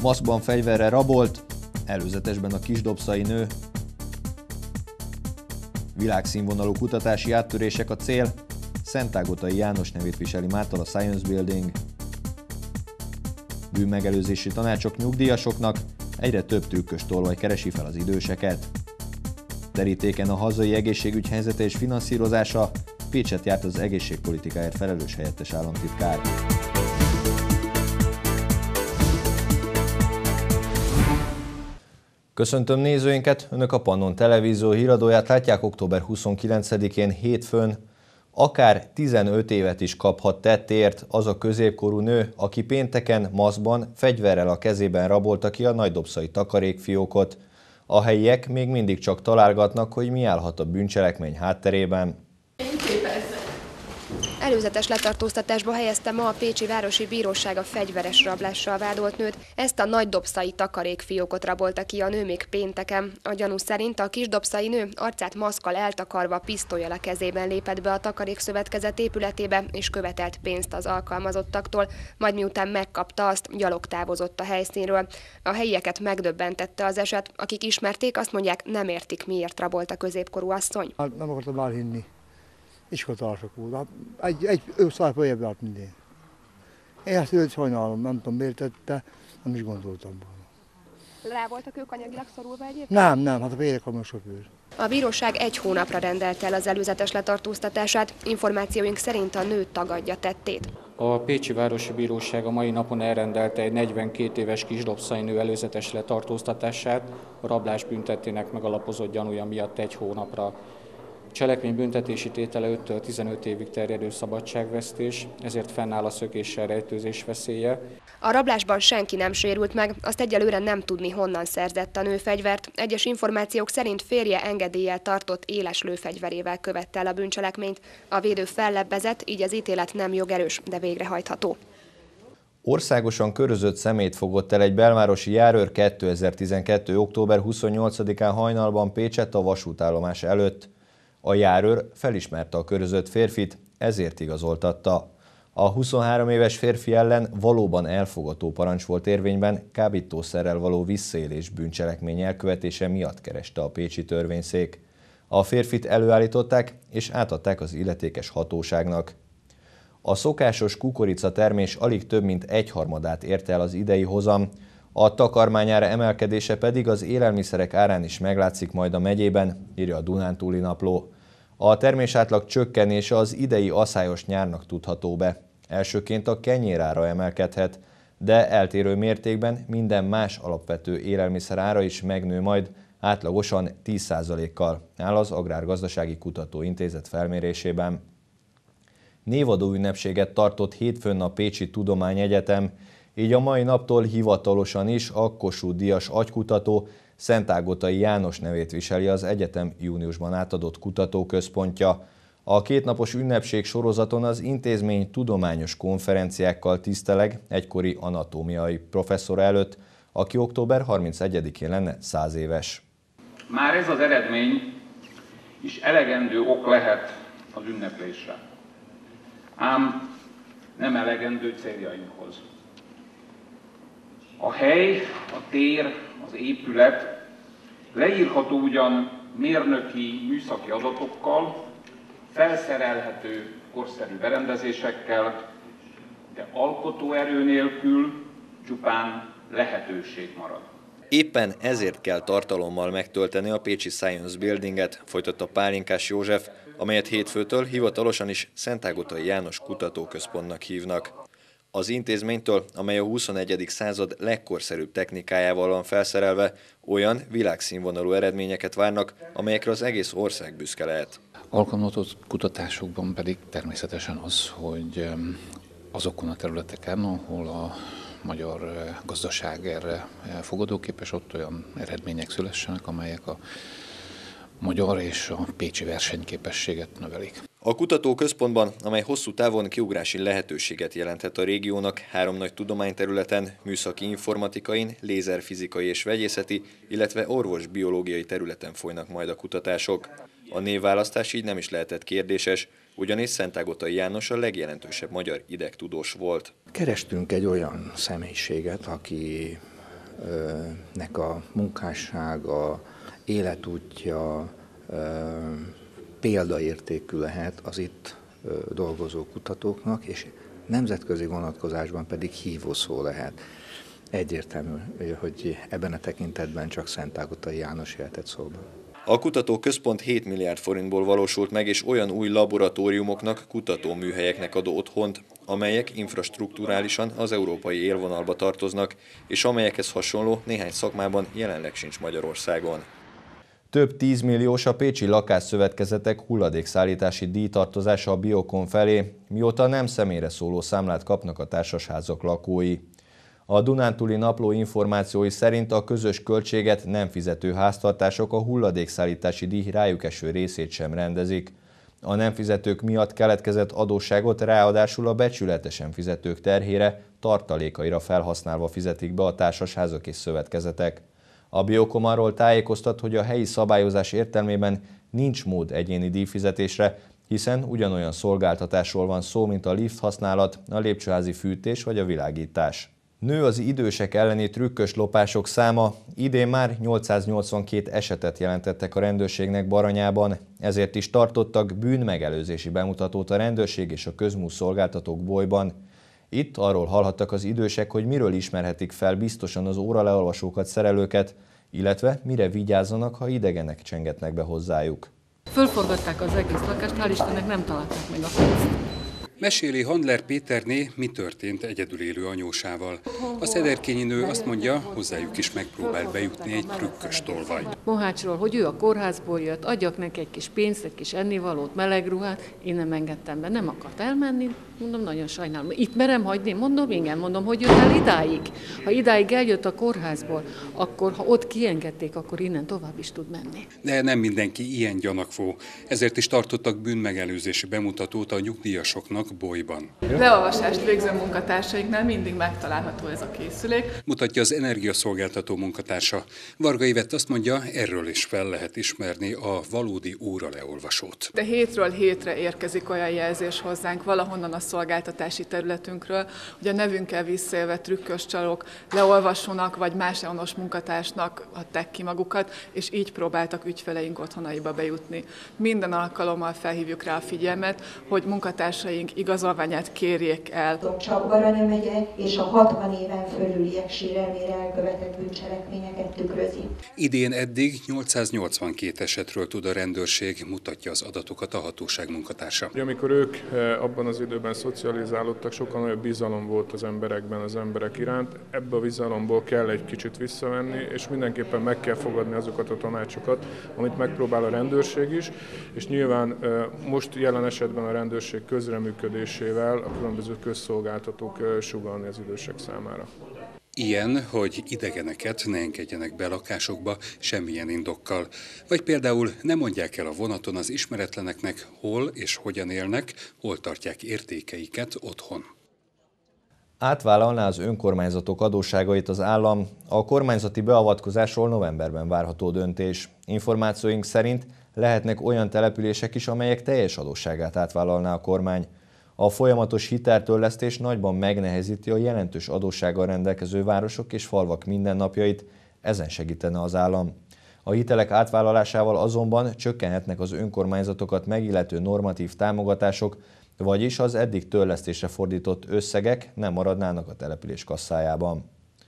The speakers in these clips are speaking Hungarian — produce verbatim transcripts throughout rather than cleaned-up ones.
Maszkban fegyverrel rabolt, előzetesben a kisdobszai nő. Világszínvonalú kutatási áttörések a cél, Szentágotai János nevét viseli mától a Science Building. Bűnmegelőzési tanácsok nyugdíjasoknak, egyre több trükkös tolvaj keresi fel az időseket. Terítéken a hazai egészségügy helyzete és finanszírozása, Pécset járt az egészségpolitikáért felelős helyettes államtitkár. Köszöntöm nézőinket, Önök a Pannon Televízió híradóját látják október huszonkilencedikén hétfőn. Akár tizenöt évet is kaphat tettért az a középkorú nő, aki pénteken maszkban, fegyverrel a kezében rabolta ki a nagydobszai takarékfiókot. A helyiek még mindig csak találgatnak, hogy mi állhat a bűncselekmény hátterében. Előzetes letartóztatásba helyezte ma a Pécsi Városi Bíróság a fegyveres rablással vádolt nőt. Ezt a nagydobszai takarékfiókot rabolta ki a nő még pénteken. A gyanú szerint a kisdobszai nő arcát maszkkal eltakarva pisztollyal a kezében lépett be a takarékszövetkezet épületébe és követelt pénzt az alkalmazottaktól, majd miután megkapta azt, gyalog távozott a helyszínről. A helyieket megdöbbentette az eset, akik ismerték, azt mondják, nem értik, miért rabolt a középkorú asszony. Nem akartam elhinni. Iskolatársak volt. Egy, egy őszár följebb járt minden. Én ezt őt sajnálom, nem tudom miért tette, nem is gondoltam volna. Rá voltak ők anyagilag szorulva egyébként? Nem, nem, hát a vérekamon sofőr. A bíróság egy hónapra rendelte el az előzetes letartóztatását. Információink szerint a nő tagadja tettét. A Pécsi Városi Bíróság a mai napon elrendelte egy negyvenkét éves kisdobszai nő előzetes letartóztatását, a rablás büntettének megalapozott gyanúja miatt egy hónapra. Cselekmény büntetési tétele öttől tizenöt évig terjedő szabadságvesztés, ezért fennáll a szökéssel rejtőzés veszélye. A rablásban senki nem sérült meg, azt egyelőre nem tudni, honnan szerzett a nő fegyvert. Egyes információk szerint férje engedéllyel tartott éles lőfegyverével követte el a bűncselekményt. A védő fellebbezett, így az ítélet nem jogerős, de végrehajtható. Országosan körözött szemét fogott el egy belvárosi járőr kétezer-tizenkettő. október huszonnyolcadikán hajnalban Pécsett a vasútállomás előtt. A járőr felismerte a körözött férfit, ezért igazoltatta. A huszonhárom éves férfi ellen valóban elfogató parancs volt érvényben, kábítószerrel való visszaélés bűncselekmény elkövetése miatt kereste a pécsi törvényszék. A férfit előállították és átadták az illetékes hatóságnak. A szokásos kukoricatermés alig több mint egyharmadát érte el az idei hozam, a takarmányára emelkedése pedig az élelmiszerek árán is meglátszik majd a megyében, írja a Dunántúli Napló. A termésátlag csökkenése az idei aszályos nyárnak tudható be. Elsőként a kenyérára emelkedhet, de eltérő mértékben minden más alapvető élelmiszer ára is megnő majd, átlagosan tíz százalékkal, áll az Agrárgazdasági Kutatóintézet felmérésében. Névadó ünnepséget tartott hétfőn a Pécsi Tudományegyetem, így a mai naptól hivatalosan is a Kossuth-díjas agykutató Szentágotai János nevét viseli az egyetem júniusban átadott kutatóközpontja. A kétnapos ünnepség sorozaton az intézmény tudományos konferenciákkal tiszteleg egykori anatómiai professzor előtt, aki október harmincegyedikén lenne száz éves. Már ez az eredmény is elegendő ok lehet az ünneplésre. Ám nem elegendő céljainkhoz. A hely, a tér, az épület leírható ugyan mérnöki, műszaki adatokkal, felszerelhető korszerű berendezésekkel, de alkotóerő nélkül csupán lehetőség marad. Éppen ezért kell tartalommal megtölteni a pécsi Science Buildinget, folytatta Pálinkás József, amelyet hétfőtől hivatalosan is Szentágotai János Kutatóközpontnak hívnak. Az intézménytől, amely a huszonegyedik század legkorszerűbb technikájával van felszerelve, olyan világszínvonalú eredményeket várnak, amelyekre az egész ország büszke lehet. Alkalmazott kutatásokban pedig természetesen az, hogy azokon a területeken, ahol a magyar gazdaság erre fogadóképes, ott olyan eredmények szülessenek, amelyek a magyar és a pécsi versenyképességet növelik. A kutatóközpontban, amely hosszú távon kiugrási lehetőséget jelenthet a régiónak, három nagy tudományterületen, műszaki informatikain, lézerfizikai és vegyészeti, illetve orvosbiológiai területen folynak majd a kutatások. A névválasztás így nem is lehetett kérdéses, ugyanis Szentágotai János a legjelentősebb magyar idegtudós volt. Kerestünk egy olyan személyiséget, aki nek a munkássága, életútja példaértékű lehet az itt dolgozó kutatóknak, és nemzetközi vonatkozásban pedig hívószó lehet. Egyértelmű, hogy ebben a tekintetben csak Szentágotai János jöhetett szóba. A kutatóközpont hét milliárd forintból valósult meg, és olyan új laboratóriumoknak, kutatóműhelyeknek ad otthont, amelyek infrastrukturálisan az európai élvonalba tartoznak, és amelyekhez hasonló néhány szakmában jelenleg sincs Magyarországon. Több tízmilliós a pécsi lakásszövetkezetek hulladékszállítási díjtartozása a Biokon felé, mióta nem személyre szóló számlát kapnak a társasházak lakói. A Dunántúli Napló információi szerint a közös költséget nem fizető háztartások a hulladékszállítási díj rájuk eső részét sem rendezik. A nem fizetők miatt keletkezett adósságot ráadásul a becsületesen fizetők terhére, tartalékaira felhasználva fizetik be a társasházak és szövetkezetek. A Biokom arról tájékoztat, hogy a helyi szabályozás értelmében nincs mód egyéni díjfizetésre, hiszen ugyanolyan szolgáltatásról van szó, mint a lift használat, a lépcsőházi fűtés vagy a világítás. Nő az idősek elleni trükkös lopások száma, idén már nyolcszáznyolcvankét esetet jelentettek a rendőrségnek Baranyában, ezért is tartottak bűnmegelőzési bemutatót a rendőrség és a közmúsz szolgáltatók Bolyban. Itt arról hallhattak az idősek, hogy miről ismerhetik fel biztosan az óraleolvasókat, szerelőket, illetve mire vigyázzanak, ha idegenek csengetnek be hozzájuk. Fölforgatták az egész lakást, hál' Istennek nem találták meg a pénzt. Meséli Handler Péterné, mi történt egyedül élő anyósával. A szederkényi nő azt mondja, hozzájuk is megpróbált bejutni egy trükkös tolvaj. Mohácsról, hogy ő a kórházból jött, adjak neki egy kis pénzt, egy kis ennivalót, meleg ruhát, én nem engedtem be, nem akart elmenni, mondom, nagyon sajnálom. Itt merem hagyni, mondom, igen, mondom, hogy jött el idáig. Ha idáig eljött a kórházból, akkor ha ott kiengedték, akkor innen tovább is tud menni. De nem mindenki ilyen gyanakvó, ezért is tartottak bűnmegelőzési bemutatót a nyugdíjasoknak Bolyban. Leolvasást végző munkatársainknál mindig megtalálható ez a készülék. Mutatja az energiaszolgáltató munkatársa. Varga Ivett azt mondja, erről is fel lehet ismerni a valódi óraleolvasót. De hétről hétre érkezik olyan jelzés hozzánk valahonnan a szolgáltatási területünkről, hogy a nevünkkel visszaélve trükkös csalók leolvasónak vagy más eonos munkatársnak adták ki magukat, és így próbáltak ügyfeleink otthonaiba bejutni. Minden alkalommal felhívjuk rá a figyelmet, hogy munkatársaink igazolványát kérjék el. Csak Baranya megye és a hatvan éven fölüliek sérelmére elkövetett bűncselekményeket tükrözi. Idén eddig nyolcszáznyolcvankét esetről tud a rendőrség, mutatja az adatokat a hatóság munkatársa. Amikor ők abban az időben szocializálódtak, sokkal nagyobb bizalom volt az emberekben, az emberek iránt. Ebbe a bizalomból kell egy kicsit visszavenni, és mindenképpen meg kell fogadni azokat a tanácsokat, amit megpróbál a rendőrség is, és nyilván most jelen esetben a rendőrség közreműködésével a különböző közszolgáltatók sugallni az idősek számára. Ilyen, hogy idegeneket ne engedjenek be lakásokba semmilyen indokkal. Vagy például nem mondják el a vonaton az ismeretleneknek, hol és hogyan élnek, hol tartják értékeiket otthon. Átvállalná az önkormányzatok adósságait az állam, a kormányzati beavatkozásról novemberben várható döntés. Információink szerint lehetnek olyan települések is, amelyek teljes adósságát átvállalná a kormány. A folyamatos hiteltörlesztés nagyban megnehezíti a jelentős adóssággal rendelkező városok és falvak mindennapjait, ezen segítene az állam. A hitelek átvállalásával azonban csökkenhetnek az önkormányzatokat megillető normatív támogatások, vagyis az eddig törlesztésre fordított összegek nem maradnának a település kasszájában.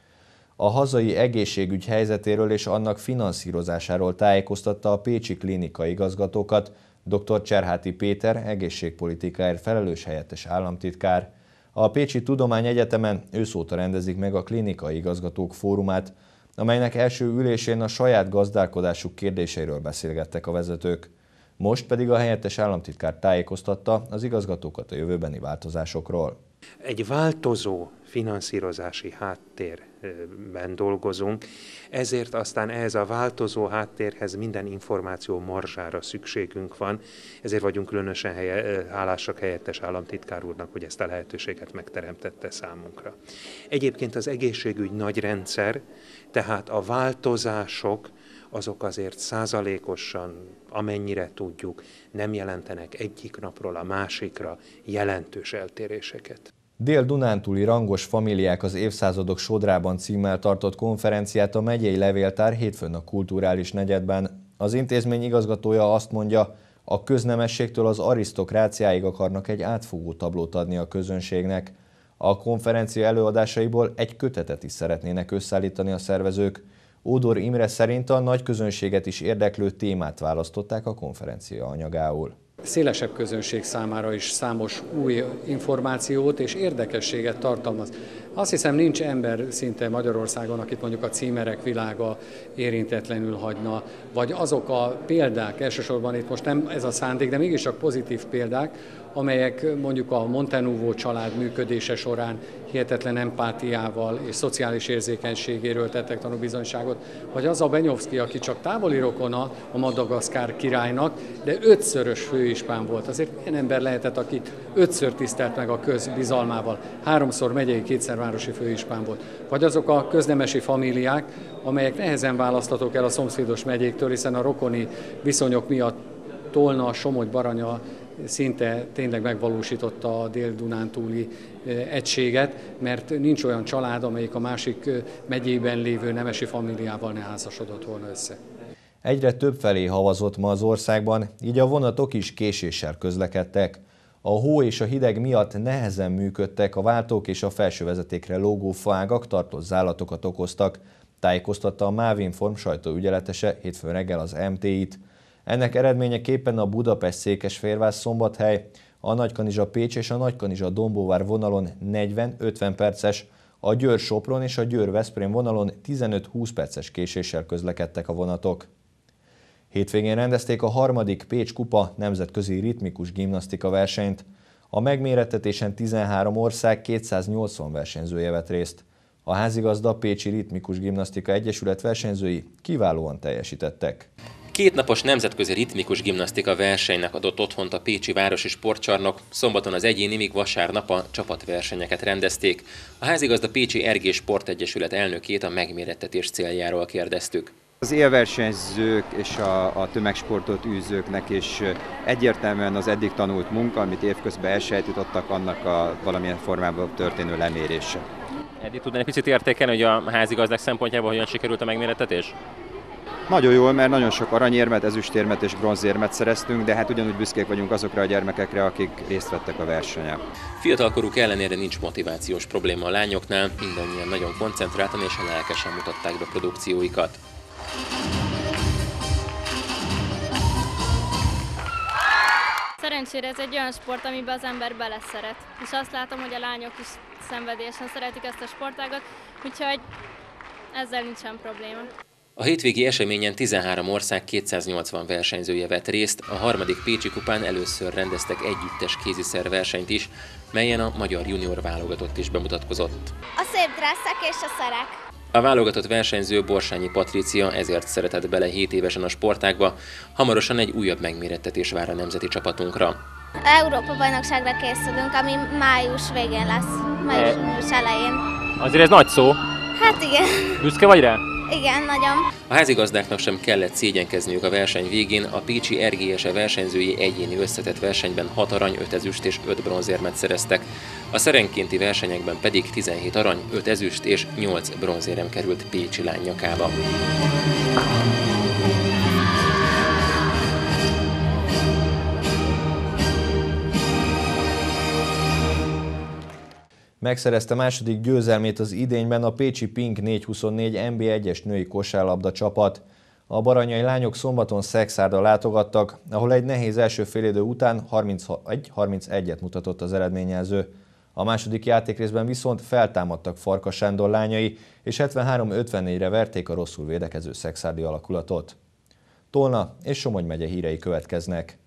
A hazai egészségügy helyzetéről és annak finanszírozásáról tájékoztatta a pécsi klinika igazgatókat dr. Cserháti Péter, egészségpolitikáért felelős helyettes államtitkár. A Pécsi Tudományegyetemen őszóta rendezik meg a klinikai igazgatók fórumát, amelynek első ülésén a saját gazdálkodásuk kérdéseiről beszélgettek a vezetők. Most pedig a helyettes államtitkár tájékoztatta az igazgatókat a jövőbeni változásokról. Egy változó finanszírozási háttérben dolgozunk, ezért aztán ehhez a változó háttérhez minden információ marzsára szükségünk van, ezért vagyunk különösen helye, hálásak helyettes államtitkár úrnak, hogy ezt a lehetőséget megteremtette számunkra. Egyébként az egészségügy nagy rendszer, tehát a változások azok azért százalékosan, amennyire tudjuk, nem jelentenek egyik napról a másikra jelentős eltéréseket. Dél-Dunántúli rangos familiák az évszázadok sodrában címmel tartott konferenciát a megyei levéltár hétfőn a kulturális negyedben. Az intézmény igazgatója azt mondja, a köznemességtől az arisztokráciáig akarnak egy átfogó tablót adni a közönségnek. A konferencia előadásaiból egy kötetet is szeretnének összeállítani a szervezők. Ódor Imre szerint a nagy közönséget is érdeklő témát választották a konferencia anyagául. Szélesebb közönség számára is számos új információt és érdekességet tartalmaz. Azt hiszem, nincs ember szinte Magyarországon, akit mondjuk a címerek világa érintetlenül hagyna, vagy azok a példák, elsősorban itt most nem ez a szándék, de mégis csak pozitív példák, amelyek mondjuk a Montenuvó család működése során hihetetlen empátiával és szociális érzékenységéről tettek tanúbizonyságot, vagy az a Benyovszky, aki csak távoli rokona a Madagaszkár királynak, de ötszörös főispán volt. Azért ilyen ember lehetett, aki ötször tisztelt meg a köz bizalmával, háromszor megyei, kétszer városi főispán volt. Vagy azok a köznemesi famíliák, amelyek nehezen választhatók el a szomszédos megyéktől, hiszen a rokoni viszonyok miatt Tolna, Somogy, Baranya szinte tényleg megvalósította a dél-dunántúli egységet, mert nincs olyan család, amelyik a másik megyében lévő nemesi famíliával ne házasodott volna össze. Egyre több felé havazott ma az országban, így a vonatok is késéssel közlekedtek. A hó és a hideg miatt nehezen működtek, a váltók és a felső vezetékre lógó faágak tartós zálatokat okoztak, tájékoztatta a Mávinform sajtóügyeletese hétfőn reggel az em té í-t. Ennek eredményeképpen a Budapest-Székesfehérvár-Szombathely, a Nagykanizsa-Pécs és a Nagykanizsa-Dombóvár vonalon negyven-ötven perces, a Győr-Sopron és a Győr-Veszprém vonalon tizenöt-húsz perces késéssel közlekedtek a vonatok. Hétvégén rendezték a harmadik Pécs Kupa nemzetközi ritmikus gimnasztika versenyt. A megmérettetésen tizenhárom ország kétszáznyolcvan versenyzője vett részt. A házigazda Pécsi Ritmikus Gimnasztika Egyesület versenyzői kiválóan teljesítettek. Kétnapos nemzetközi ritmikus gimnasztika versenynek adott otthont a Pécsi Városi Sportcsarnok, szombaton az egyéni, míg vasárnap a csapatversenyeket rendezték. A házigazda Pécsi er gé Sportegyesület elnökét a megmérettetés céljáról kérdeztük. Az élversenyzők és a, a tömegsportot űzőknek is egyértelműen az eddig tanult munka, amit évközben elsajátítottak, annak a valamilyen formában történő lemérése. Eddig tudnál egy picit értékelni, hogy a házigazdák szempontjából hogyan sikerült a megmérettetés? Nagyon jól, mert nagyon sok aranyérmet, ezüstérmet és bronzérmet szereztünk, de hát ugyanúgy büszkék vagyunk azokra a gyermekekre, akik részt vettek a versenyen. Fiatalkoruk ellenére nincs motivációs probléma a lányoknál, mindannyian nagyon koncentráltan és lelkesen mutatták be produkcióikat. Szerencsére ez egy olyan sport, amiben az ember beleszeret, és azt látom, hogy a lányok is szenvedélyesen szeretik ezt a sportágat, úgyhogy ezzel nincsen probléma. A hétvégi eseményen tizenhárom ország kétszáznyolcvan versenyzője vett részt, a harmadik Pécsi kupán először rendeztek együttes kéziszer versenyt is, melyen a magyar junior válogatott is bemutatkozott. A szép dresszek és a szerek. A válogatott versenyző Borsányi Patrícia ezért szeretett bele hét évesen a sportágba, hamarosan egy újabb megmérettetés vár a nemzeti csapatunkra. Európa-bajnokságra készülünk, ami május végén lesz, május elején. Azért ez nagy szó. Hát igen. Büszke vagy rá? Igen, nagyon. A házigazdáknak sem kellett szégyenkezniük a verseny végén, a pécsi er gé es versenyzői egyéni összetett versenyben hat arany, öt ezüst és öt bronzérmet szereztek. A szerenkénti versenyekben pedig tizenhét arany, öt ezüst és nyolc bronzérem került pécsi lány nyakába. Megszerezte második győzelmét az idényben a pécsi Pink négyszázhuszonnégy en bé egyes női kosárlabda csapat. A baranyai lányok szombaton Szexárdra látogattak, ahol egy nehéz első félidő után harmincegy harmincegyet mutatott az eredményjelző. A második játékrészben viszont feltámadtak Farkas Sándor lányai, és hetvenhárom ötvennégyre verték a rosszul védekező szexárdi alakulatot. Tolna és Somogy megye hírei következnek.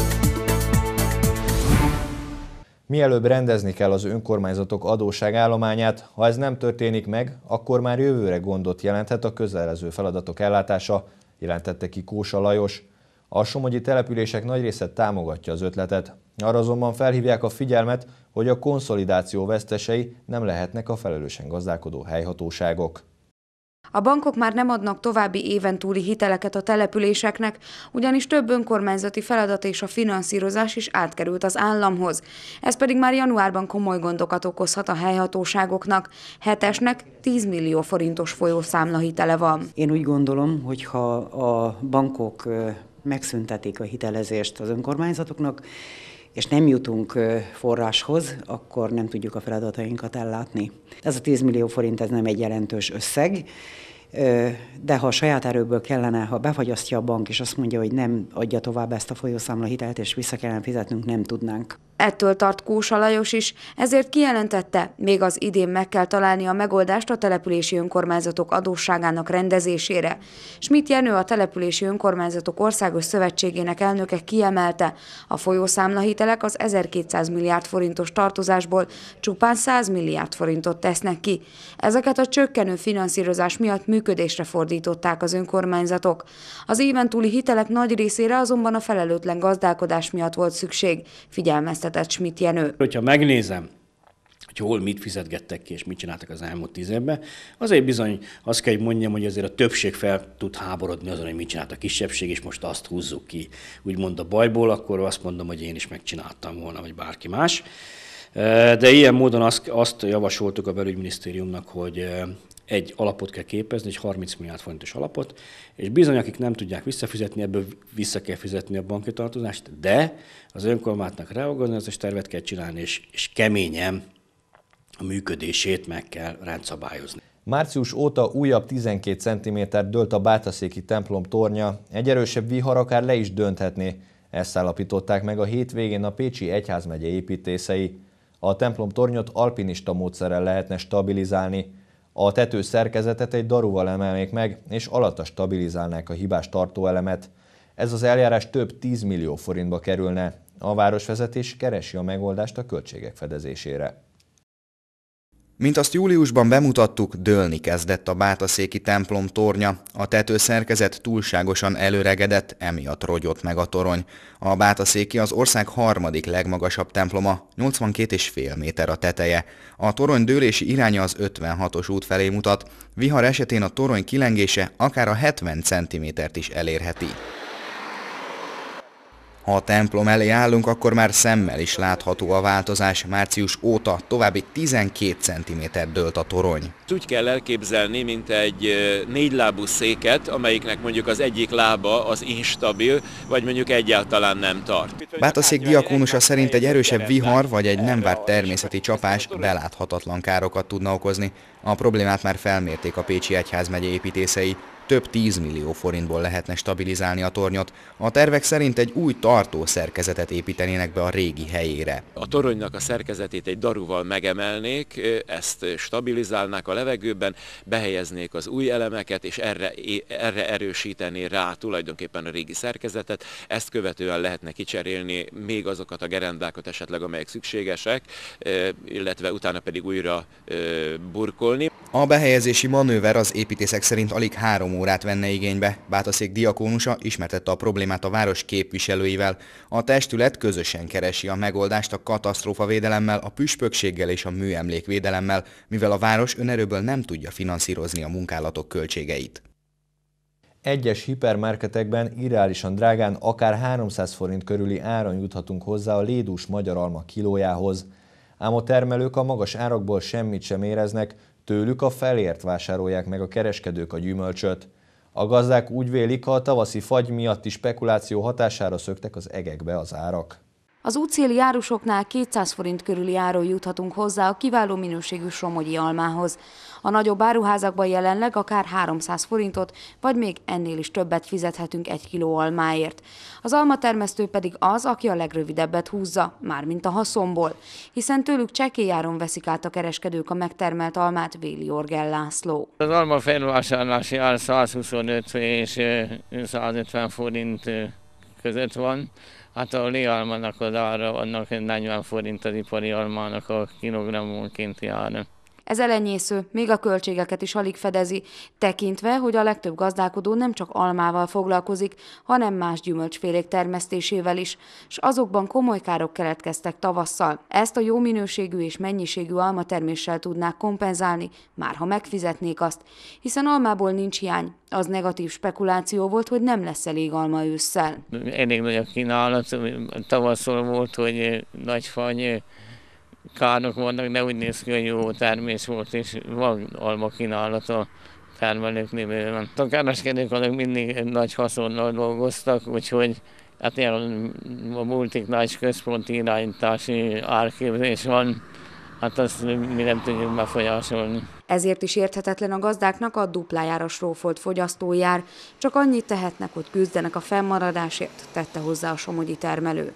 Mielőbb rendezni kell az önkormányzatok adósságállományát, ha ez nem történik meg, akkor már jövőre gondot jelenthet a közelező feladatok ellátása, jelentette ki Kósa Lajos. A somogyi települések nagy része támogatja az ötletet. Arra azonban felhívják a figyelmet, hogy a konszolidáció vesztesei nem lehetnek a felelősen gazdálkodó helyhatóságok. A bankok már nem adnak további éven túli hiteleket a településeknek, ugyanis több önkormányzati feladat és a finanszírozás is átkerült az államhoz. Ez pedig már januárban komoly gondokat okozhat a helyhatóságoknak. Hetesnek tíz millió forintos folyószámla hitele van. Én úgy gondolom, hogy ha a bankok megszüntetik a hitelezést az önkormányzatoknak, és nem jutunk forráshoz, akkor nem tudjuk a feladatainkat ellátni. Ez a tíz millió forint ez nem egy jelentős összeg, de ha a saját erőből kellene, ha befagyasztja a bank, és azt mondja, hogy nem adja tovább ezt a folyószámla hitelt, és vissza kellene fizetnünk, nem tudnánk. Ettől tart Kósa Lajos is, ezért kijelentette, még az idén meg kell találni a megoldást a települési önkormányzatok adósságának rendezésére. Schmidt Jenő, a Települési Önkormányzatok Országos Szövetségének elnöke kiemelte, a folyószámlahitelek az ezerkétszáz milliárd forintos tartozásból csupán száz milliárd forintot tesznek ki. Ezeket a csökkenő finanszírozás miatt működésre fordították az önkormányzatok. Az éven túli hitelek nagy részére azonban a felelőtlen gazdálkodás miatt volt szükség, figyelmeztetett Schmidt Jenő. Hogyha megnézem, hogy hol mit fizetgettek ki és mit csináltak az elmúlt tíz évben, azért bizony azt kell, hogy mondjam, hogy azért a többség fel tud háborodni azon, hogy mit csinált a kisebbség, és most azt húzzuk ki, úgymond a bajból, akkor azt mondom, hogy én is megcsináltam volna, vagy bárki más. De ilyen módon azt, azt javasoltuk a belügyminisztériumnak, hogy egy alapot kell képezni, egy harminc milliárd forintos alapot, és bizony, akik nem tudják visszafizetni, ebből vissza kell fizetni a banki tartozást, de az önkormányzatnak reorganizációs tervet kell csinálni, és, és keményen a működését meg kell rendszabályozni. Március óta újabb tizenkét centiméter dőlt a Bátaszéki templom tornya, egy erősebb vihar akár le is dönthetné. Ezt állapították meg a hétvégén a Pécsi Egyházmegye építészei. A templom tornyot alpinista módszerrel lehetne stabilizálni. A tető szerkezetet egy daruval emelnék meg, és alatta stabilizálnák a hibás tartóelemet. Ez az eljárás több tíz millió forintba kerülne. A városvezetés keresi a megoldást a költségek fedezésére. Mint azt júliusban bemutattuk, dőlni kezdett a Bátaszéki templom tornya. A tetőszerkezet túlságosan előregedett, emiatt rogyott meg a torony. A Bátaszéki az ország harmadik legmagasabb temploma, nyolcvankét egész öt méter a teteje. A torony dőlési iránya az ötvenhatos út felé mutat, vihar esetén a torony kilengése akár a hetven centimétert is elérheti. Ha a templom elé állunk, akkor már szemmel is látható a változás. Március óta további tizenkét centiméter dőlt a torony. Úgy kell elképzelni, mint egy négylábú széket, amelyiknek mondjuk az egyik lába az instabil, vagy mondjuk egyáltalán nem tart. Bátaszék diakónusa szerint egy erősebb vihar vagy egy nem várt természeti csapás beláthatatlan károkat tudna okozni. A problémát már felmérték a Pécsi Egyházmegye építészei. Több tíz millió forintból lehetne stabilizálni a tornyot. A tervek szerint egy új tartószerkezetet építenének be a régi helyére. A toronynak a szerkezetét egy daruval megemelnék, ezt stabilizálnák a levegőben, behelyeznék az új elemeket, és erre, erre erősítené rá tulajdonképpen a régi szerkezetet. Ezt követően lehetne kicserélni még azokat a gerendákat esetleg, amelyek szükségesek, illetve utána pedig újra burkolni. A behelyezési manőver az építészek szerint alig három órát venne igénybe. Bátaszék diakónusa ismertette a problémát a város képviselőivel. A testület közösen keresi a megoldást a katasztrófavédelemmel, a püspökséggel és a műemlékvédelemmel, mivel a város önerőből nem tudja finanszírozni a munkálatok költségeit. Egyes hipermarketekben irreálisan drágán akár háromszáz forint körüli áron juthatunk hozzá a lédús magyar alma kilójához. Ám a termelők a magas árakból semmit sem éreznek, tőlük a felért vásárolják meg a kereskedők a gyümölcsöt. A gazdák úgy vélik, ha a tavaszi fagy miatti spekuláció hatására szöktek az egekbe az árak. Az útszéli árusoknál kétszáz forint körüli áron juthatunk hozzá a kiváló minőségű somogyi almához. A nagyobb áruházakban jelenleg akár háromszáz forintot, vagy még ennél is többet fizethetünk egy kiló almáért. Az almatermesztő pedig az, aki a legrövidebbet húzza, mármint a haszonból, hiszen tőlük csekély áron veszik át a kereskedők a megtermelt almát, véli Orgel László. Az alma felvásárlási ár százhuszonöt és százötven forint között van. Hát a léalmának az ára, annak negyven forint az ipari almának a kilogrammonkénti ára. Ez elenyésző, még a költségeket is alig fedezi, tekintve, hogy a legtöbb gazdálkodó nem csak almával foglalkozik, hanem más gyümölcsfélék termesztésével is, s azokban komoly károk keletkeztek tavasszal. Ezt a jó minőségű és mennyiségű almaterméssel tudnák kompenzálni, már ha megfizetnék azt, hiszen almából nincs hiány. Az negatív spekuláció volt, hogy nem lesz elég alma ősszel. Elég nagy a kínálat, tavasszal volt, hogy nagy fagy, károk vannak, de úgy néz ki, hogy jó termés volt, és van alma kínálat a termelőknél bőven. A kereskedők azok mindig nagy haszonnal dolgoztak, úgyhogy hát ilyen a multik nagy központi irányítási árképzés van, hát azt mi nem tudjuk befolyásolni. Ezért is érthetetlen a gazdáknak a duplájára srófolt fogyasztójár. Csak annyit tehetnek, hogy küzdenek a fennmaradásért, tette hozzá a somogyi termelő.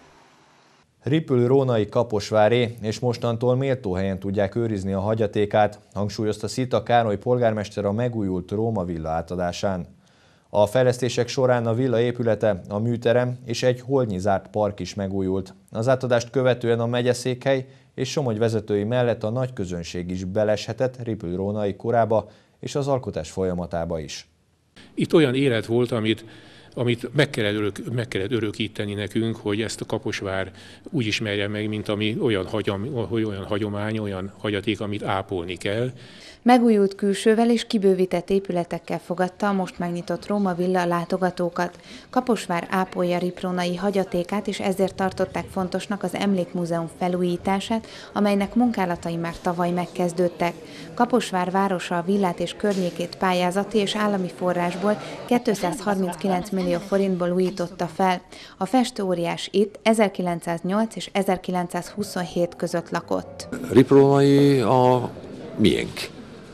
Ripül Rónai Kaposváré, és mostantól méltó helyen tudják őrizni a hagyatékát, hangsúlyozta Szita Károly polgármester a megújult Róma villa átadásán. A fejlesztések során a villa épülete, a műterem és egy holnyi zárt park is megújult. Az átadást követően a megyeszékhely és Somogy vezetői mellett a nagy közönség is beleshetett Ripül Rónai korába és az alkotás folyamatába is. Itt olyan élet volt, amit amit meg kellett, örök, meg kellett örökíteni nekünk, hogy ezt a Kaposvár úgy ismerje meg, mint ami olyan, hagyom, olyan hagyomány, olyan hagyaték, amit ápolni kell. Megújult külsővel és kibővített épületekkel fogadta a most megnyitott Róma villa látogatókat. Kaposvár ápolja riprónai hagyatékát, és ezért tartották fontosnak az Emlékmúzeum felújítását, amelynek munkálatai már tavaly megkezdődtek. Kaposvár városa a villát és környékét pályázati és állami forrásból kétszázharminckilenc millió forintból újította fel. A festőóriás itt ezerkilencszáznyolc és ezerkilencszázhuszonhét között lakott. Riprónai a miénk,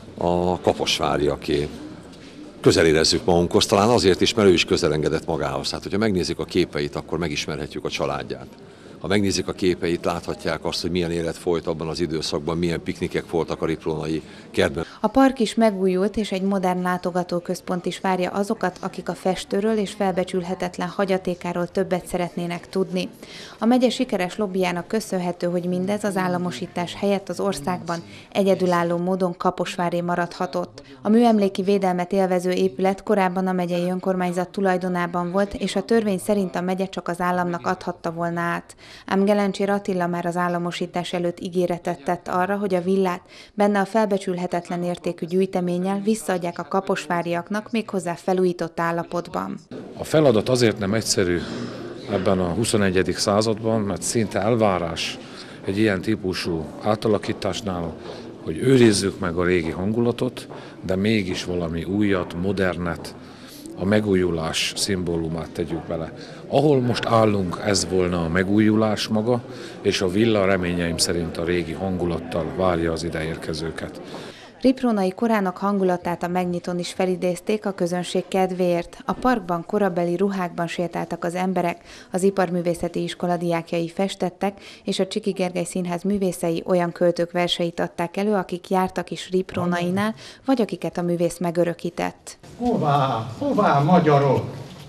a kaposváriaké. Közel érezzük magunkhoz, talán azért is, mert ő is közel engedett magához. Hát, hogyha megnézzük a képeit, akkor megismerhetjük a családját. Ha megnézik a képeit, láthatják azt, hogy milyen élet folyt abban az időszakban, milyen piknikek voltak a riprónai kertben. A park is megújult, és egy modern látogatóközpont is várja azokat, akik a festőről és felbecsülhetetlen hagyatékáról többet szeretnének tudni. A megye sikeres lobbyjának köszönhető, hogy mindez az államosítás helyett az országban egyedülálló módon Kaposváré maradhatott. A műemléki védelmet élvező épület korábban a megyei önkormányzat tulajdonában volt, és a törvény szerint a megye csak az államnak adhatta volna át. Ám Gelencsér Attila már az államosítás előtt ígéretet tett arra, hogy a villát benne a felbecsülhetetlen értékű gyűjteménnyel visszaadják a kaposváriaknak, méghozzá felújított állapotban. A feladat azért nem egyszerű ebben a huszonegyedik században, mert szinte elvárás egy ilyen típusú átalakításnál, hogy őrizzük meg a régi hangulatot, de mégis valami újat, modernet, a megújulás szimbólumát tegyük bele. Ahol most állunk, ez volna a megújulás maga, és a villa reményeim szerint a régi hangulattal várja az ideérkezőket. Riprónai korának hangulatát a megnyitón is felidézték a közönség kedvéért. A parkban korabeli ruhákban sétáltak az emberek, az Iparművészeti Iskola diákjai festettek, és a Csiki Gergely Színház művészei olyan költők verseit adták elő, akik jártak is Riprónainál, vagy akiket a művész megörökített. Hová, hová magyarok?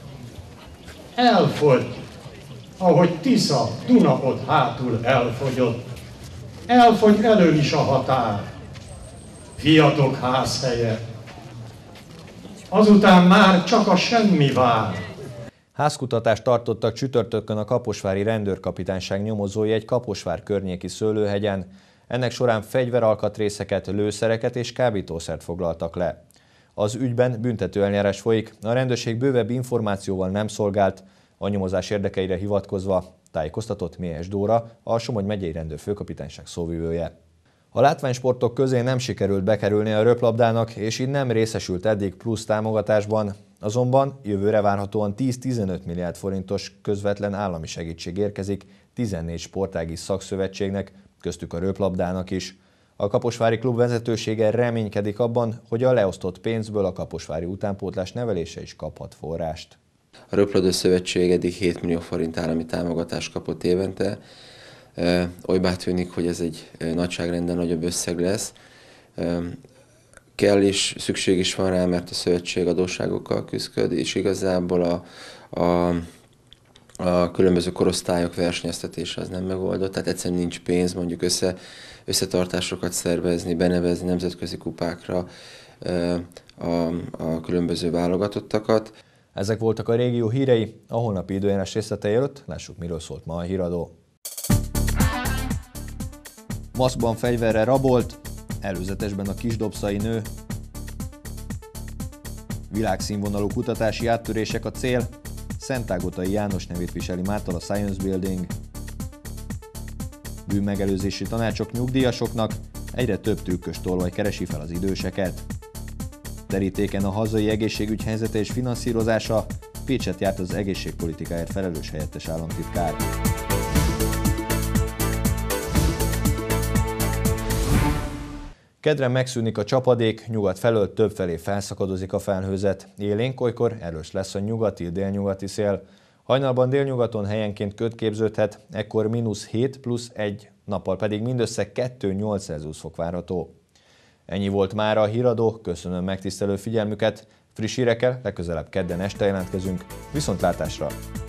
Elfogy, ahogy Tisza, Dunapod hátul elfogyott. Elfogy elől is a határ. Fiatok házhelye. Azután már csak a semmi vár. Házkutatást tartottak csütörtökön a kaposvári rendőrkapitányság nyomozói egy Kaposvár környéki szőlőhegyen. Ennek során fegyveralkatrészeket, lőszereket és kábítószert foglaltak le. Az ügyben büntetőeljárás folyik, a rendőrség bővebb információval nem szolgált, a nyomozás érdekeire hivatkozva tájékoztatott Méhes Dóra, a Somogy megyei rendőrfőkapitányság szóvivője. A látványsportok közé nem sikerült bekerülni a röplabdának, és így nem részesült eddig plusz támogatásban. Azonban jövőre várhatóan tíz-tizenöt milliárd forintos közvetlen állami segítség érkezik tizennégy sportági szakszövetségnek, köztük a röplabdának is. A kaposvári klub vezetősége reménykedik abban, hogy a leosztott pénzből a kaposvári utánpótlás nevelése is kaphat forrást. A Röplabda Szövetség eddig hét millió forint állami támogatást kapott évente. Olybá tűnik, hogy ez egy nagyságrenden nagyobb összeg lesz. Kell is, szükség is van rá, mert a szövetség adósságokkal küszköd, és igazából a, a a különböző korosztályok versenyeztetése az nem megoldott, tehát egyszerűen nincs pénz mondjuk össze, összetartásokat szervezni, benevezni nemzetközi kupákra a, a különböző válogatottakat. Ezek voltak a régió hírei, a holnapi időjárás részletei előtt lássuk, miről szólt ma a híradó. Maszkban fegyverrel rabolt, előzetesben a kisdobszai nő. Világszínvonalú kutatási áttörések a cél, Szentágotai János nevét viseli mától a Science Building. Bűnmegelőzési tanácsok nyugdíjasoknak, egyre több trükkös tolvaj keresi fel az időseket. Terítéken a hazai egészségügy helyzete és finanszírozása, Pécset járt az egészségpolitikáért felelős helyettes államtitkár. Kedden megszűnik a csapadék, nyugat felől többfelé felszakadozik a felhőzet. Élénk, olykor erős lesz a nyugati-délnyugati szél. Hajnalban délnyugaton helyenként köd képződhet, ekkor mínusz hét plusz egy, nappal pedig mindössze kettő-nyolc Celsius fok várható. Ennyi volt mára a híradó, köszönöm megtisztelő figyelmüket, friss hírekkel legközelebb kedden este jelentkezünk, viszontlátásra!